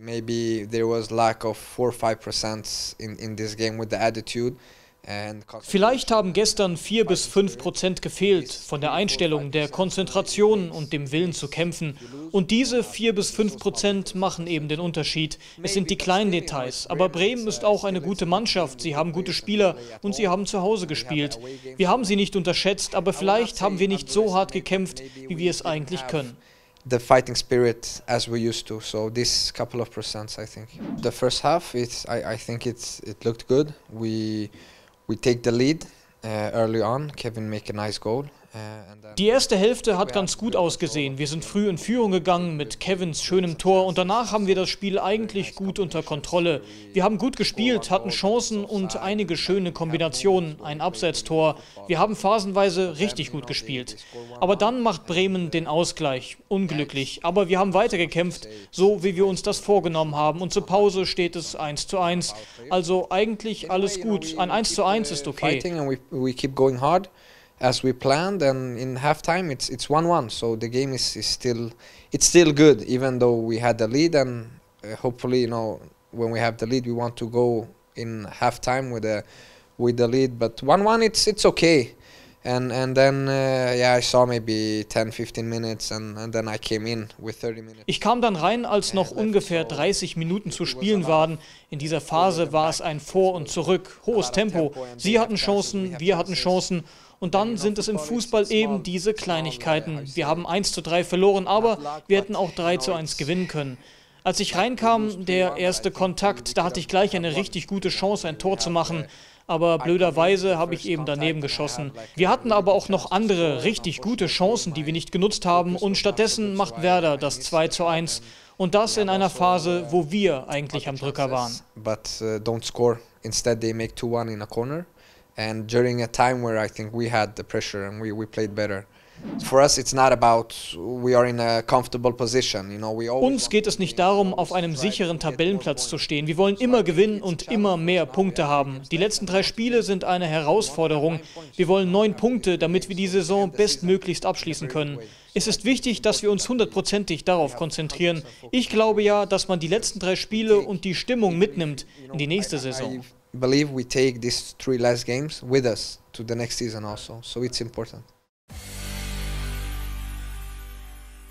Maybe there was lack of 4 or 5% in this game with the attitude. Vielleicht haben gestern 4 bis 5% gefehlt von der Einstellung, der Konzentration und dem Willen zu kämpfen. Und diese 4 bis 5% machen eben den Unterschied. Es sind die kleinen Details. Aber Bremen ist auch eine gute Mannschaft. Sie haben gute Spieler und sie haben zu Hause gespielt. Wir haben sie nicht unterschätzt, aber vielleicht haben wir nicht so hart gekämpft, wie wir es eigentlich können. The fighting spirit as we used to. So this couple of percents, I think. The first half, I think it looked good. We take the lead early on. Kevin make a nice goal. Die erste Hälfte hat ganz gut ausgesehen. Wir sind früh in Führung gegangen mit Kevins schönem Tor und danach haben wir das Spiel eigentlich gut unter Kontrolle. Wir haben gut gespielt, hatten Chancen und einige schöne Kombinationen, ein Abseitstor. Wir haben phasenweise richtig gut gespielt. Aber dann macht Bremen den Ausgleich. Unglücklich. Aber wir haben weitergekämpft, so wie wir uns das vorgenommen haben. Und zur Pause steht es 1:1. Also eigentlich alles gut. Ein 1:1 ist okay. As we planned, and in halftime it's 1-1. So the game is still good, even though we had the lead. And hopefully, when we have the lead, we want to go in halftime with the lead. But 1-1, it's okay. And then I saw maybe 10-15 minutes, and then I came in with 30 minutes. Ich kam dann rein, als noch ungefähr 30 Minuten zu spielen waren. In dieser Phase war es ein Vor und Zurück, hohes Tempo. Sie hatten Chancen, wir hatten Chancen. Und dann sind es im Fußball eben diese Kleinigkeiten. Wir haben 1:3 verloren, aber wir hätten auch 3:1 gewinnen können. Als ich reinkam, der erste Kontakt, da hatte ich gleich eine richtig gute Chance, ein Tor zu machen. Aber blöderweise habe ich eben daneben geschossen. Wir hatten aber auch noch andere richtig gute Chancen, die wir nicht genutzt haben. Und stattdessen macht Werder das 2:1. Und das in einer Phase, wo wir eigentlich am Drücker waren. But don't score. Instead they make 2-1 in a corner. And during a time where I think we had the pressure and we played better. For us it's not about we are in a comfortable position, Uns geht es nicht darum, auf einem sicheren Tabellenplatz zu stehen. Wir wollen immer gewinnen und immer mehr Punkte haben. Die letzten 3 Spiele sind eine Herausforderung. Wir wollen 9 Punkte, damit wir die Saison bestmöglichst abschließen können. Es ist wichtig, dass wir uns 100%ig darauf konzentrieren. Ich glaube ja, dass man die letzten 3 Spiele und die Stimmung mitnimmt in die nächste Saison. I believe we take these 3 last games with us to the next season also, so it's important.